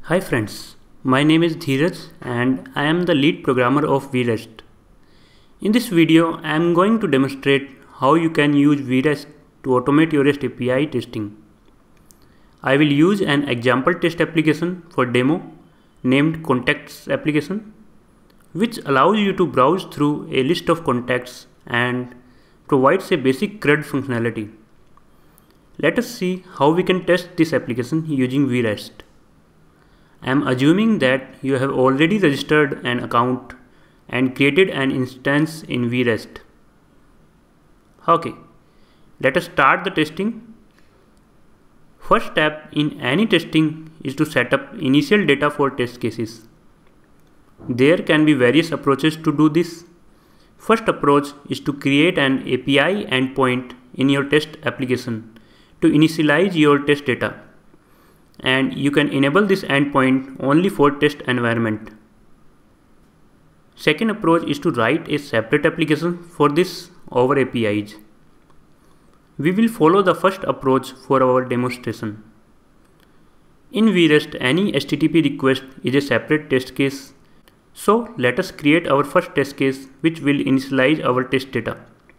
Hi friends, my name is Dheeraj and I am the lead programmer of vREST. In this video, I am going to demonstrate how you can use vREST to automate your REST API testing. I will use an example test application for demo named contacts application, which allows you to browse through a list of contacts and provides a basic CRUD functionality. Let us see how we can test this application using vREST. I am assuming that you have already registered an account and created an instance in vREST. Okay, let us start the testing. First step in any testing is to set up initial data for test cases. There can be various approaches to do this. First approach is to create an API endpoint in your test application to initialize your test data. And you can enable this endpoint only for test environment. Second approach is to write a separate application for this over APIs. We will follow the first approach for our demonstration. In vREST, any HTTP request is a separate test case. So let us create our first test case which will initialize our test data.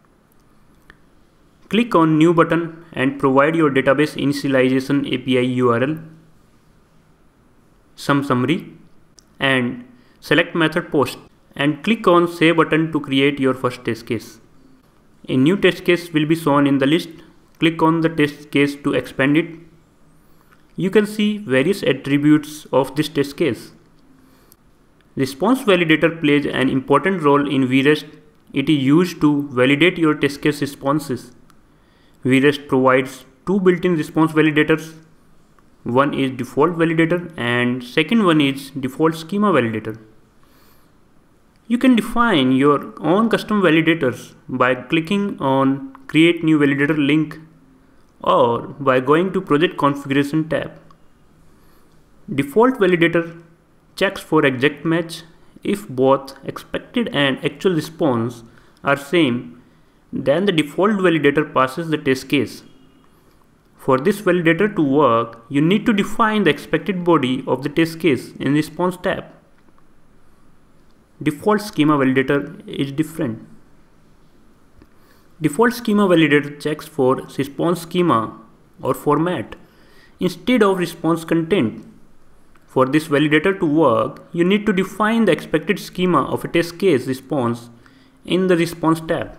Click on New button and provide your database initialization API URL, some summary, and select method post and click on Save button to create your first test case. A new test case will be shown in the list. Click on the test case to expand it. You can see various attributes of this test case. Response validator plays an important role in vREST. It is used to validate your test case responses. vREST provides two built-in response validators. One is default validator and second one is default schema validator. You can define your own custom validators by clicking on Create New Validator link or by going to Project Configuration tab. Default validator checks for exact match. If both expected and actual response are same, then the default validator passes the test case. For this validator to work, you need to define the expected body of the test case in Response tab. Default schema validator is different. Default schema validator checks for response schema or format instead of response content. For this validator to work, you need to define the expected schema of a test case response in the Response tab.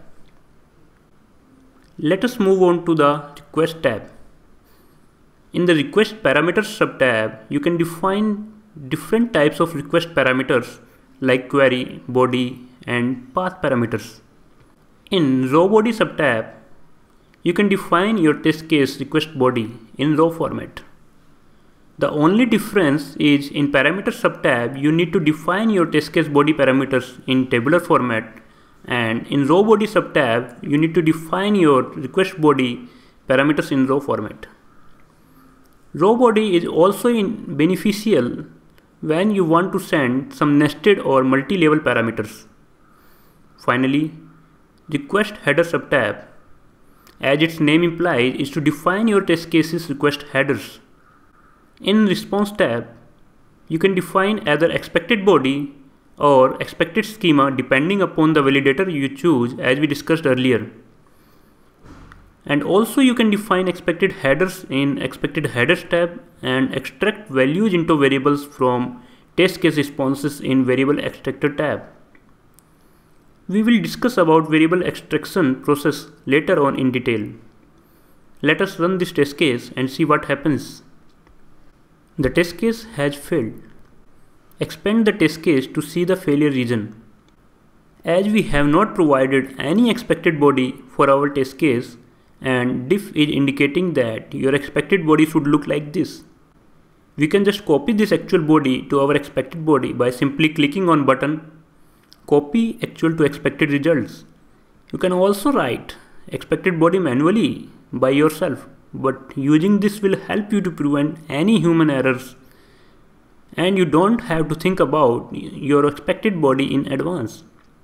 Let us move on to the Request tab. In the Request Parameters subtab, you can define different types of request parameters like query, body, and path parameters. In Raw Body subtab, you can define your test case request body in raw format. The only difference is in Parameters subtab, you need to define your test case body parameters in tabular format, and in Raw Body subtab, you need to define your request body parameters in raw format. Raw body is also beneficial when you want to send some nested or multi-level parameters. Finally, Request Header subtab, as its name implies, is to define your test cases request headers. In Response tab, you can define either expected body or expected schema depending upon the validator you choose, as we discussed earlier. And also you can define expected headers in Expected Headers tab and extract values into variables from test case responses in Variable Extractor tab. We will discuss about variable extraction process later on in detail. Let us run this test case and see what happens. The test case has failed. Expand the test case to see the failure region. As we have not provided any expected body for our test case, and diff is indicating that your expected body should look like this. We can just copy this actual body to our expected body by simply clicking on button, copy actual to expected results. You can also write expected body manually by yourself, but using this will help you to prevent any human errors and you don't have to think about your expected body in advance.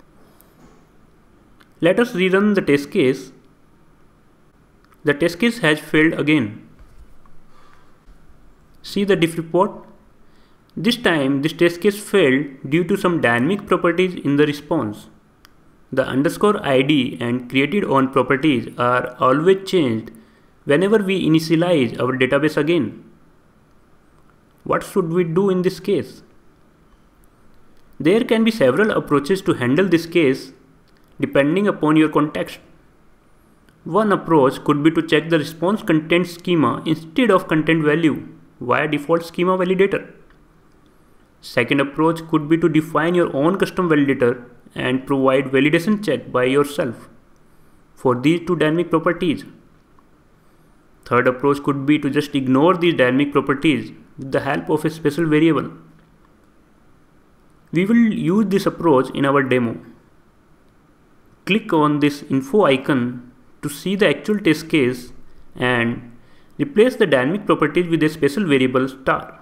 Let us rerun the test case. The test case has failed again. See the diff report. This time this test case failed due to some dynamic properties in the response. The underscore ID and created on properties are always changed whenever we initialize our database again. What should we do in this case? There can be several approaches to handle this case depending upon your context. One approach could be to check the response content schema instead of content value via default schema validator. Second approach could be to define your own custom validator and provide validation check by yourself for these two dynamic properties. Third approach could be to just ignore these dynamic properties with the help of a special variable. We will use this approach in our demo. Click on this info icon to see the actual test case and replace the dynamic properties with a special variable star.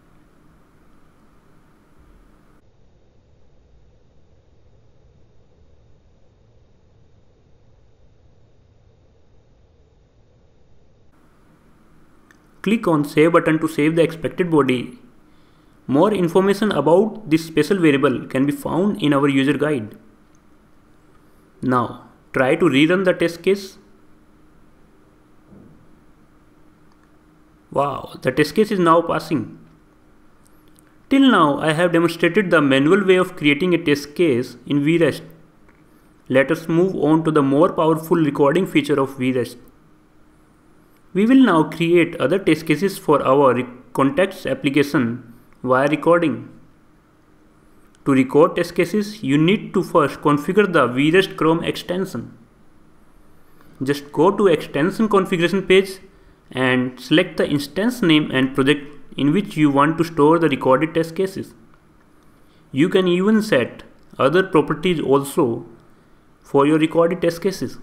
Click on Save button to save the expected body. More information about this special variable can be found in our user guide. Now, try to rerun the test case. Wow, the test case is now passing. Till now, I have demonstrated the manual way of creating a test case in vREST. Let us move on to the more powerful recording feature of vREST. We will now create other test cases for our context application via recording. To record test cases, you need to first configure the vREST Chrome extension. Just go to extension configuration page and select the instance name and project in which you want to store the recorded test cases. You can even set other properties also for your recorded test cases.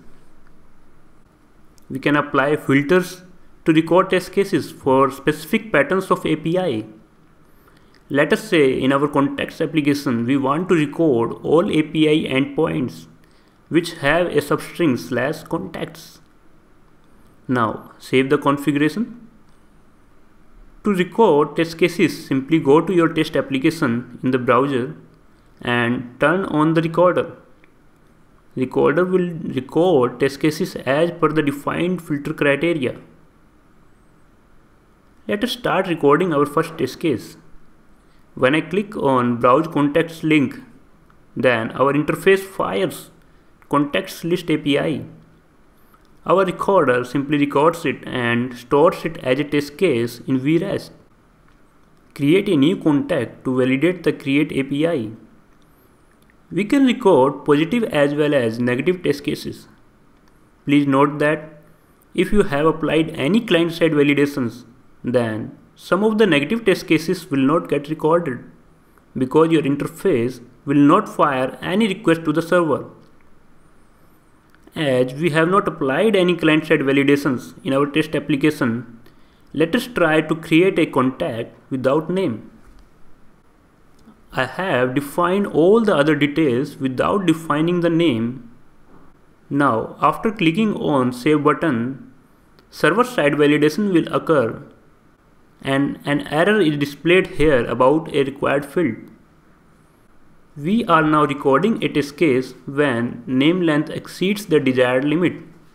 We can apply filters to record test cases for specific patterns of API. Let us say in our context application we want to record all API endpoints which have a substring /contacts. Now save the configuration. To record test cases, simply go to your test application in the browser and turn on the recorder. Recorder will record test cases as per the defined filter criteria. Let us start recording our first test case. When I click on Browse Contacts link, then our interface fires Contacts List API. Our recorder simply records it and stores it as a test case in vREST. Create a new contact to validate the create API. We can record positive as well as negative test cases. Please note that if you have applied any client-side validations, then some of the negative test cases will not get recorded because your interface will not fire any request to the server. As we have not applied any client-side validations in our test application, let us try to create a contact without name. I have defined all the other details without defining the name. Now, after clicking on Save button, server-side validation will occur and an error is displayed here about a required field. We are now recording a test case when name length exceeds the desired limit.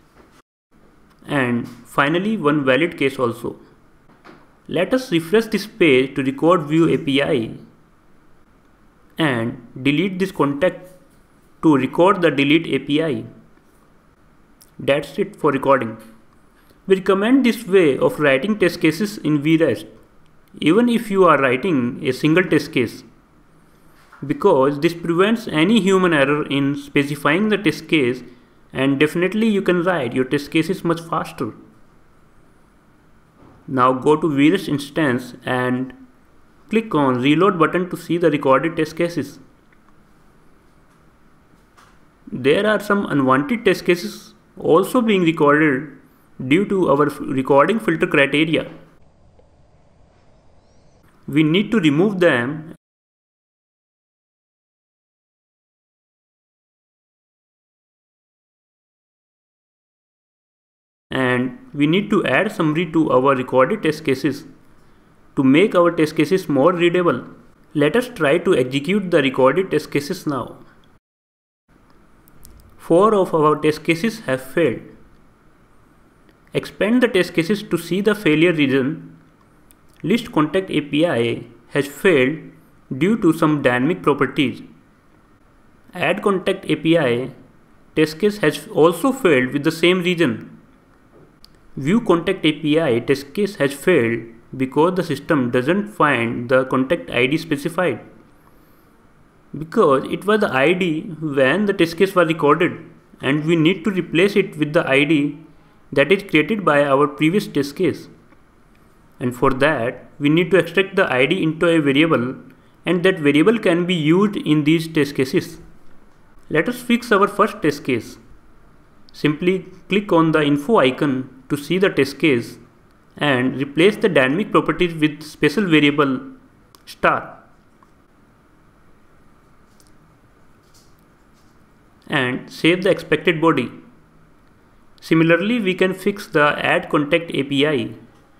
And finally, one valid case also. Let us refresh this page to record View API and delete this contact to record the delete API. That's it for recording. We recommend this way of writing test cases in vREST, even if you are writing a single test case, because this prevents any human error in specifying the test case, and definitely you can write your test cases much faster. Now go to vREST instance and click on Reload button to see the recorded test cases. There are some unwanted test cases also being recorded due to our recording filter criteria. We need to remove them and we need to add summary to our recorded test cases to make our test cases more readable. Let us try to execute the recorded test cases now. 4 of our test cases have failed. Expand the test cases to see the failure region. List contact API has failed due to some dynamic properties. Add contact API test case has also failed with the same region. View contact API test case has failed because the system doesn't find the contact ID specified, because it was the ID when the test case was recorded, and we need to replace it with the ID that is created by our previous test case. And for that, we need to extract the ID into a variable, and that variable can be used in these test cases. Let us fix our first test case. Simply click on the info icon to see the test case and replace the dynamic properties with special variable star. And save the expected body. Similarly, we can fix the add contact API.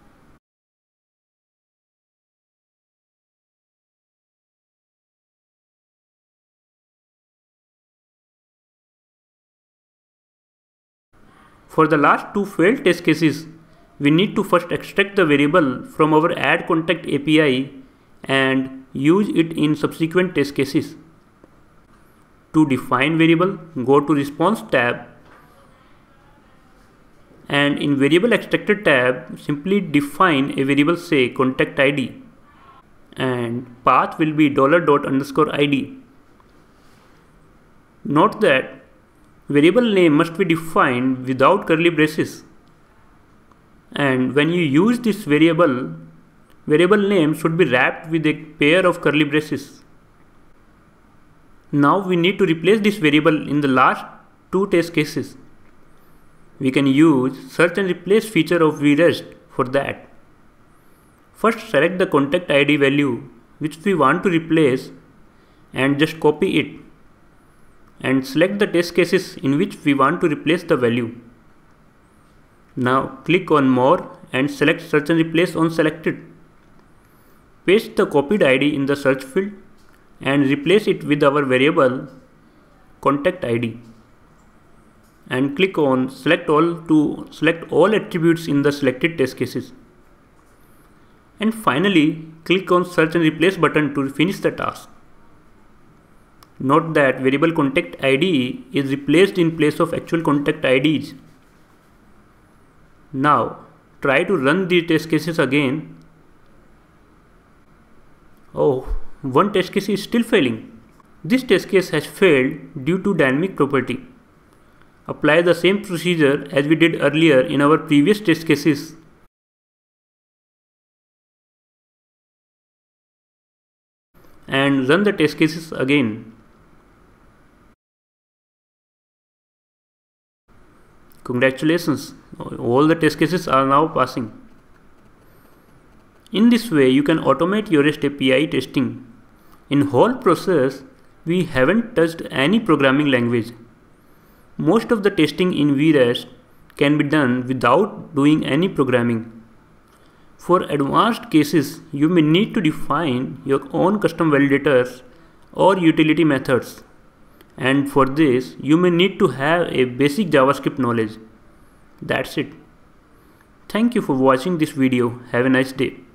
For the last two failed test cases, we need to first extract the variable from our add contact API and use it in subsequent test cases. To define variable, go to response tab, and in variable extractor tab, simply define a variable, say contact ID, and path will be $._ID. Note that variable name must be defined without curly braces, and when you use this variable name should be wrapped with a pair of curly braces. Now we need to replace this variable in the last two test cases. We can use search and replace feature of vREST for that. First, select the contact ID value which we want to replace and just copy it, and select the test cases in which we want to replace the value. Now click on More and select Search and Replace on Selected. Paste the copied ID in the search field and replace it with our variable contact ID. And click on Select All to select all attributes in the selected test cases. And finally, click on Search and Replace button to finish the task. Note that variable contact ID is replaced in place of actual contact IDs. Now try to run the test cases again. Oh, one test case is still failing. This test case has failed due to dynamic property. Apply the same procedure as we did earlier in our previous test cases. And run the test cases again. Congratulations, all the test cases are now passing. In this way, you can automate your REST API testing. In whole process, we haven't touched any programming language. Most of the testing in vREST can be done without doing any programming. For advanced cases, you may need to define your own custom validators or utility methods. And for this, you may need to have a basic JavaScript knowledge. That's it. Thank you for watching this video. Have a nice day.